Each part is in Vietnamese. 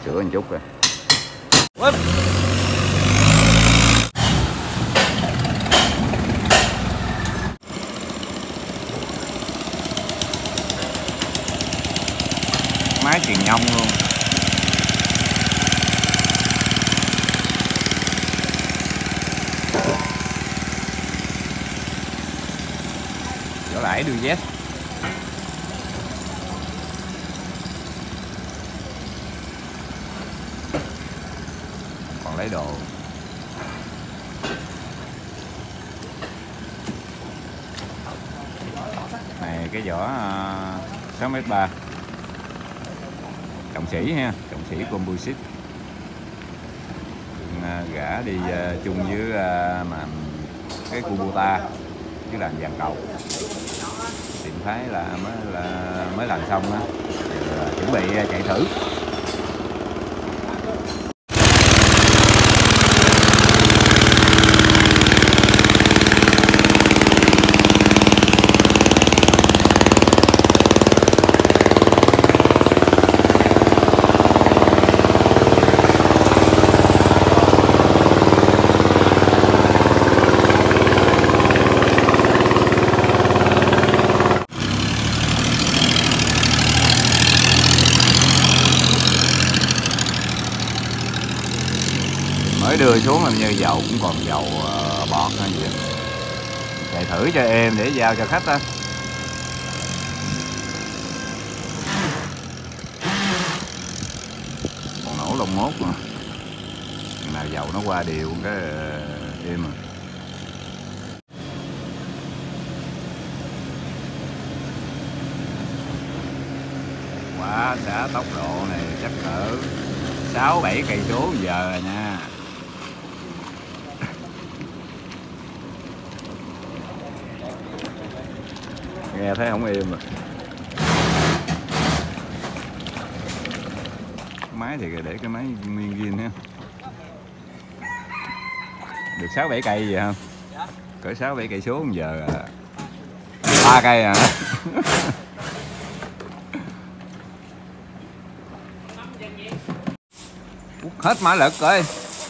sửa một chút rồi. Máy truyền nhông luôn. Vỏ lãi đưa Z. Còn lấy đồ. Này cái vỏ 6m3. Trọng sĩ ha, trọng sĩ composite. Gã đi chung với mà cái Kubota với làm dàn cầu. Tìm thấy là mới làm xong á, chuẩn bị chạy thử. Mới đưa xuống làm như dầu cũng còn dầu bọt hay gì. Chạy thử cho êm để giao cho khách á. Còn nổ lông mốt mà. Nào dầu nó qua đều cái êm rồi. Quá xả tốc độ này chắc cỡ 6-7 cây số giờ rồi nha. Nghe thấy không êm rồi. Máy thì để cái máy nguyên zin ha. Được 6-7 cây vậy không? Cỡ 6-7 cây số giờ 3 cây à. Hết mã lực rồi.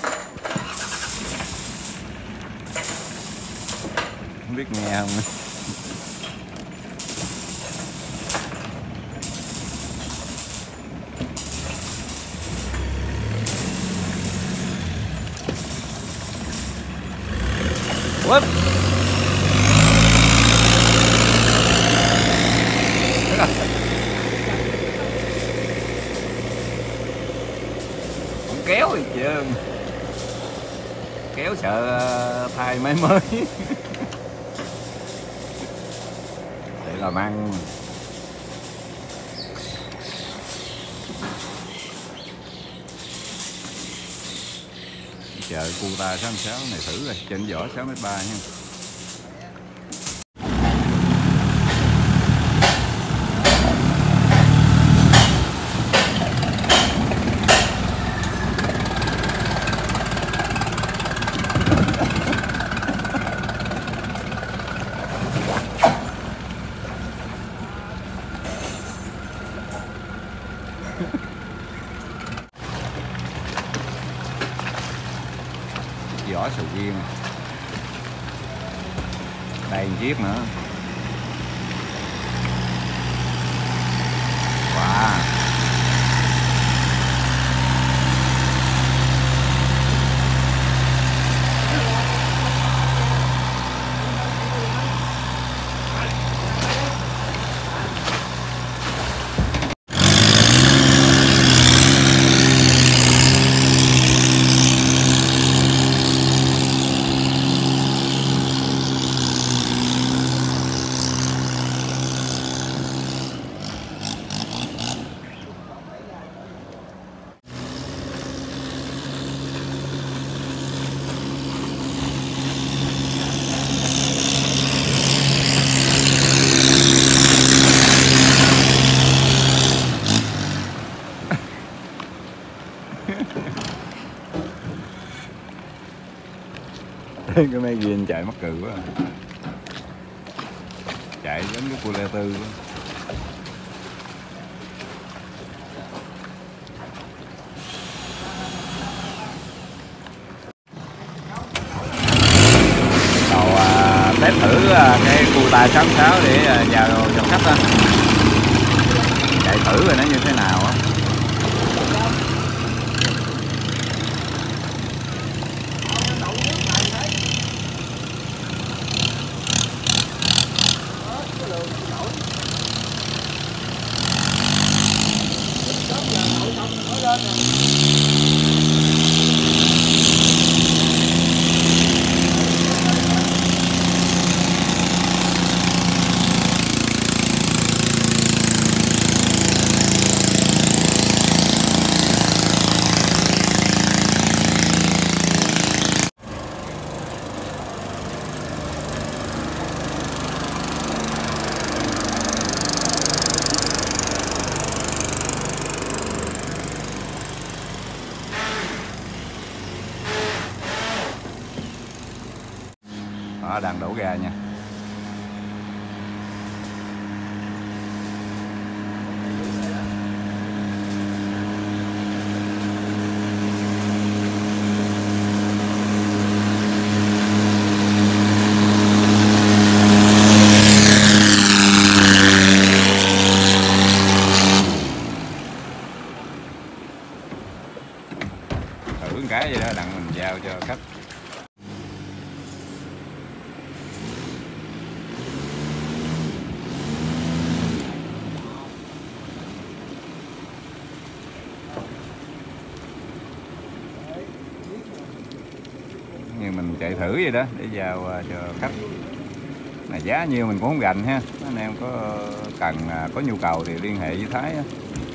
Không biết nghe không. Quýt. Không kéo gì trơn. Kéo sợ thay máy mới. Để làm ăn. Chờ Kubota 66 này thử rồi, trên vỏ 6m3 nha. Vỏ sầu riêng, đây một chiếc nữa. Wow. Cái máy ghiên chạy mắc cừ quá. Chạy giống cái Cua Lê Tư quá. thử cái Kubota 66 để vào dòng khách á, chạy thử rồi nó như thế nào á. Đó, đang đổ ga nha. Thử cái vậy đó, đặng mình giao cho khách. Như mình chạy thử vậy đó để giao cho khách. Mà giá nhiêu mình cũng không gành ha. Anh em có cần có nhu cầu thì liên hệ với Thái á.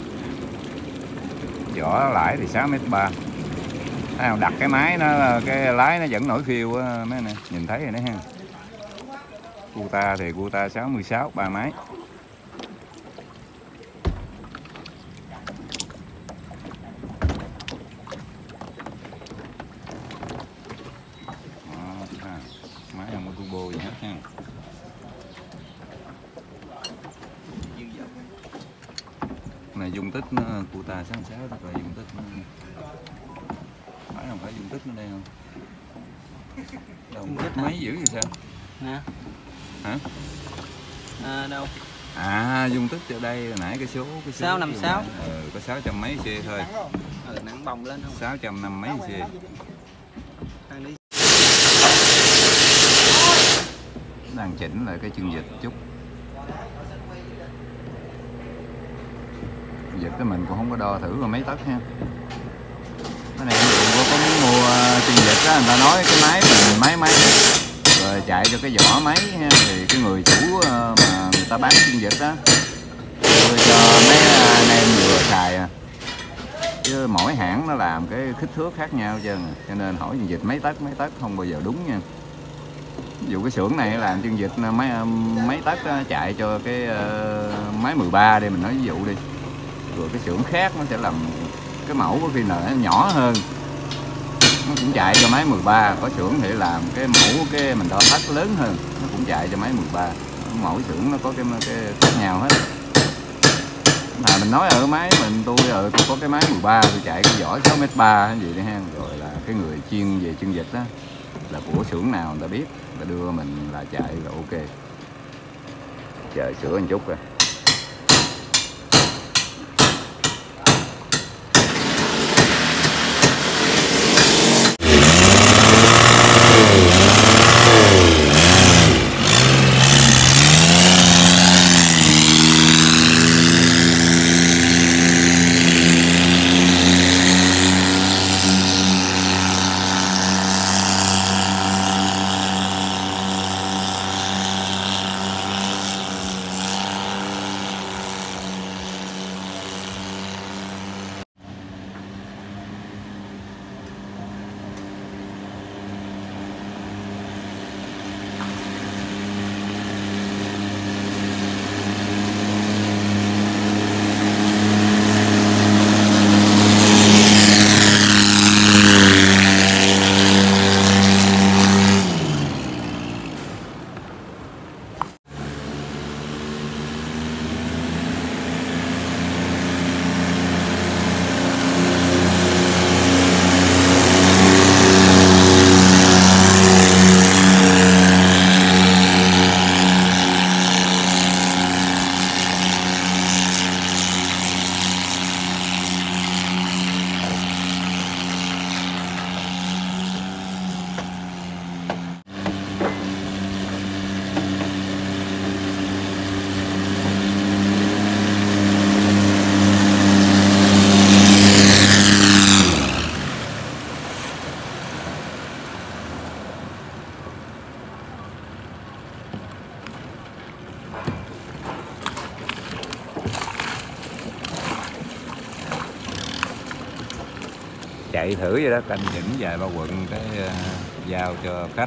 Vỏ lãi thì 6,3 m. Đặt cái máy nó, cái lái nó vẫn nổi phiêu á mấy nè, nhìn thấy rồi đấy ha. Kubota thì Kubota 66 3 máy. Máy không có turbo gì hết ha. Này dung tích nó Kubota 66 đó, coi dung tích nó phải không, phải dung tích nó đây không? Dung tích mấy dữ vậy sao? Nè. Hả? Đâu? Dung tích ở đây nãy cái số 656. Có 600 mấy c thôi. Nắng bồng lên không? 650 mấy c. Đang chỉnh lại cái chân vịt chút. Vịt cái mình cũng không có đo thử rồi mấy tấc ha. Cái này có muốn mua chân vịt á, người ta nói cái máy mình máy rồi chạy cho cái vỏ máy ha, thì cái người chủ mà người ta bán chân vịt đó tôi cho mấy anh em vừa xài chứ mỗi hãng nó làm cái kích thước khác nhau chứ, cho nên hỏi chân vịt mấy tấc không bao giờ đúng nha. Ví dụ cái xưởng này làm chân vịt mấy tấc chạy cho cái máy 13 đây mình nói ví dụ đi, rồi cái xưởng khác nó sẽ làm cái mẫu có khi nào nó nhỏ hơn, nó cũng chạy cho máy 13. Có xưởng thì làm cái mẫu cái mình đo thất lớn hơn, nó cũng chạy cho máy 13. Mỗi xưởng nó có cái khác nhau hết. Mà mình nói ở máy mình tôi có cái máy 13 tôi chạy cái vỏ 6,3 m hay gì đấy ha, rồi là cái người chuyên về chân vịt đó là của xưởng nào người ta biết, người ta đưa mình là chạy là ok. Chờ sửa một chút rồi. chạy thử vậy đó, canh chỉnh vài ba quận cái giao cho khách.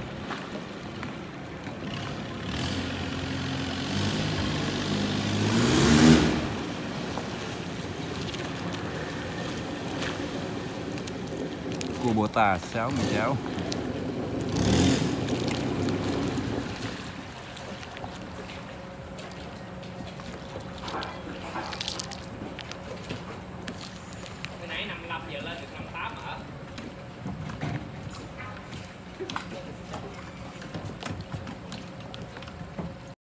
Kubota 66.